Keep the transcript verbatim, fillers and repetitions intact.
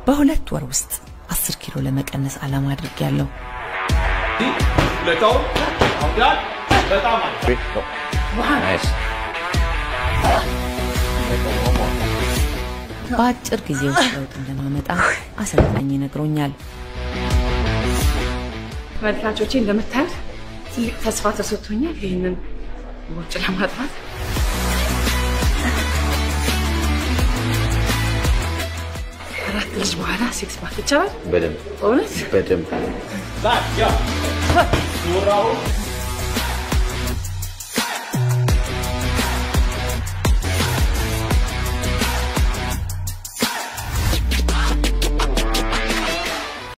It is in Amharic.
በሁለት ወር ውስጥ አስር ኪሎ ለመቀነስ ዓላማ አድርጌያለሁ። ለታው አውዳል በጣም አሪፍ ነው። ናይስ በአጭር ጊዜ ውስጥ ለውጥ እንደማመጣ አሰልጣኝ ነግሮኛል። ተመልካቾቼ እንደምታዩት ትልቅ ተስፋ ተሰጥቶኛል ይሄንን ወጭ ለማጥፋት አራት ልጅ በኋላ ሲክስ ፓክ ይቻላል። በደንብ እውነት በደንብ ላ ያ ወራው